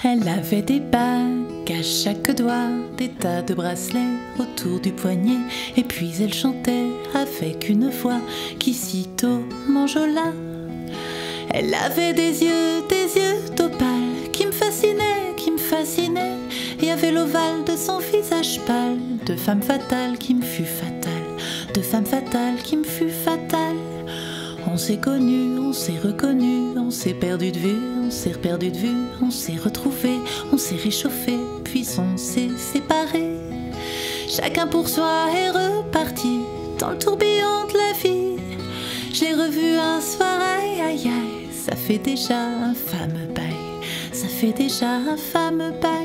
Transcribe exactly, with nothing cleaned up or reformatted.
Elle avait des bagues à chaque doigt, des tas de bracelets autour du poignet, et puis elle chantait avec une voix qui sitôt m'enjola. Elle avait des yeux, des yeux d'opale qui me fascinaient, qui me fascinaient, et avait l'ovale de son visage pâle, de femme fatale qui me fut fatale, de femme fatale qui me fut fatale. On s'est connus, on s'est reconnus, on s'est perdu de vue, on s'est perdu de vue, on s'est retrouvés, on s'est réchauffé, puis on s'est séparés. Chacun pour soi est reparti dans le tourbillon de la vie. Je l'ai revu un soir, aïe aïe aïe, ça fait déjà un fameux bail, ça fait déjà un fameux bail.